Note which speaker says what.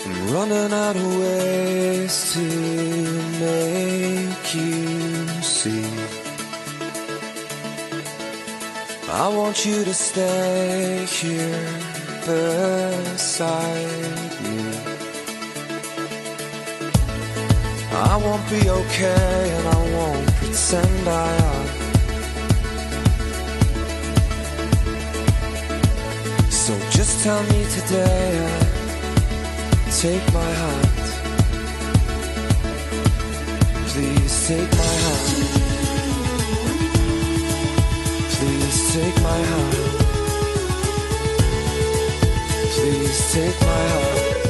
Speaker 1: running out of ways to make you see. I want you to stay here beside me. I won't be okay and I won't pretend I am. So just tell me today and take my hand. Please take my hand. Please take my hand. Please take my hand.